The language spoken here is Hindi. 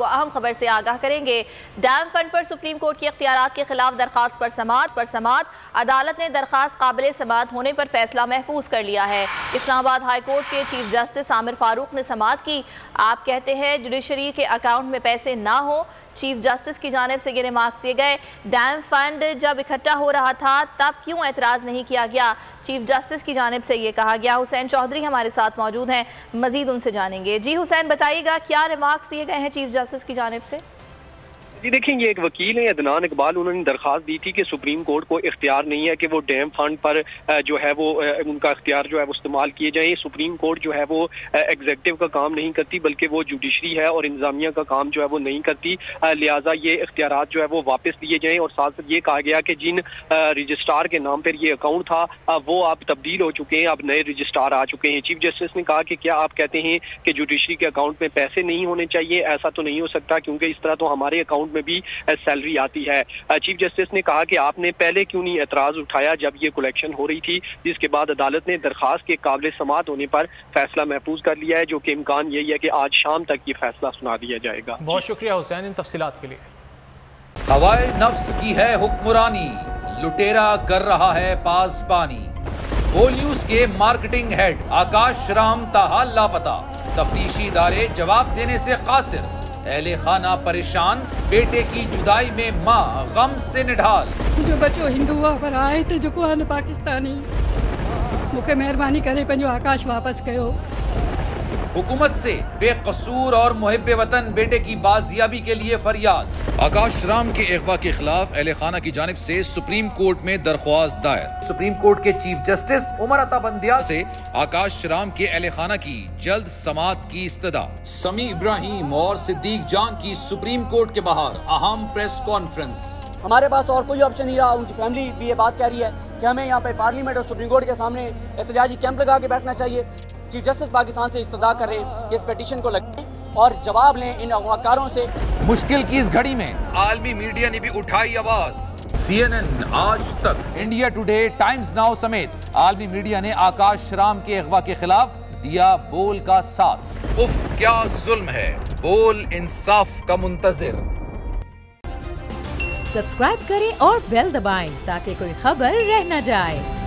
को अहम खबर से आगाह करेंगे। डैम फंड पर सुप्रीम कोर्ट के इख्तियारात के खिलाफ दरखास्त पर समाअत अदालत ने दरखास्त काबिल समाअत होने पर फैसला महफूज कर लिया है। इस्लामाबाद हाई कोर्ट के चीफ जस्टिस आमिर फारूक ने समाअत की। आप कहते हैं जुडिशरी के अकाउंट में पैसे ना हो, चीफ जस्टिस की जानिब से ये रिमार्क्स दिए गए। डैम फंड जब इकट्ठा हो रहा था तब क्यों एतराज़ नहीं किया गया, चीफ जस्टिस की जानिब से ये कहा गया। हुसैन चौधरी हमारे साथ मौजूद हैं, मजीद उनसे जानेंगे। जी हुसैन, बताइएगा क्या रिमार्क्स दिए गए हैं चीफ जस्टिस की जानिब से? जी देखिए, ये एक वकील है अदनान इकबाल, उन्होंने दरखास्त दी थी कि सुप्रीम कोर्ट को इख्तियार नहीं है कि वो डैम फंड पर जो है वो उनका इख्तियार जो है वो इस्तेमाल किए जाए। सुप्रीम कोर्ट जो है वो एग्जीक्यूटिव का काम नहीं करती बल्कि वो जुडिशरी है और इंतजामिया का काम जो है वो नहीं करती, लिहाजा ये इख्तियारात जो है वो वापस लिए जाएँ। और साथ साथ ये कहा गया कि जिन रजिस्ट्रार के नाम पर ये अकाउंट था वो अब तब्दील हो चुके हैं, अब नए रजिस्ट्रार आ चुके हैं। चीफ जस्टिस ने कहा कि क्या आप कहते हैं कि जुडिशरी के अकाउंट में पैसे नहीं होने चाहिए? ऐसा तो नहीं हो सकता, क्योंकि इस तरह तो हमारे अकाउंट में भी सैलरी आती है। चीफ जस्टिस ने कहा कि आपने पहले क्यों नहीं एतराज उठाया जब ये कलेक्शन हो रही थी, जिसके बाद अदालत ने दरखास्त के काबिल समाअत होने पर फैसला महफूज कर लिया है, जो कि इम्कान यही है कि आज शाम तक ये फैसला सुना दिया जाएगा। बहुत शुक्रिया हुसैन इन तफसीलात के लिए। हवाए नफ्स की है हुक्मरानी, लुटेरा कर रहा है पासबानी। बोल न्यूज के मार्केटिंग हेड आकाश राम ताहा लापता, तफ्तीशी इदारे जवाब देने से कासिर। अहले खाना परेशान, बेटे की जुदाई में माँ गम से निढाल। जो बच्चों हिंदू पर आए थे जो को पाकिस्तानी, मुझे मेहरबानी करे पंहिंजो आकाश वापस कयो। हुकूमत से बेकसूर और मुहिब्बे वतन बेटे की बाजियाबी के लिए फरियाद। आकाश राम के अगवा के खिलाफ अहले खाना की जानिब से सुप्रीम कोर्ट में दरख्वास्त दायर। सुप्रीम कोर्ट के चीफ जस्टिस उमर अता बंदियाल से आकाश राम के अहले खाना की जल्द समाअत की इस्तदा। समी इब्राहिम और सिद्दीक जान की सुप्रीम कोर्ट के बाहर अहम प्रेस कॉन्फ्रेंस। हमारे पास और कोई ऑप्शन नहीं रहा। उनकी फैमिली भी ये बात कह रही है कि हमें यहाँ पे पार्लियामेंट और सुप्रीम कोर्ट के सामने एहतजाजी कैंप लगा के बैठना चाहिए। चीफ जस्टिस पाकिस्तान से इस्तदा कर रहे हैं कि इस पिटीशन को लगाएं और जवाब लें इन अगवाकारों से। मुश्किल की इस घड़ी में आलमी मीडिया ने भी उठाई आवाज। CNN, आज तक, इंडिया टुडे, टाइम्स नाउ समेत आलमी मीडिया ने आकाश राम के अगवा के खिलाफ दिया बोल का साथ। उफ क्या जुल्म है, बोल इंसाफ का मुंतजिर। सब्सक्राइब करें और बेल दबाएं ताकि कोई खबर रह न जाए।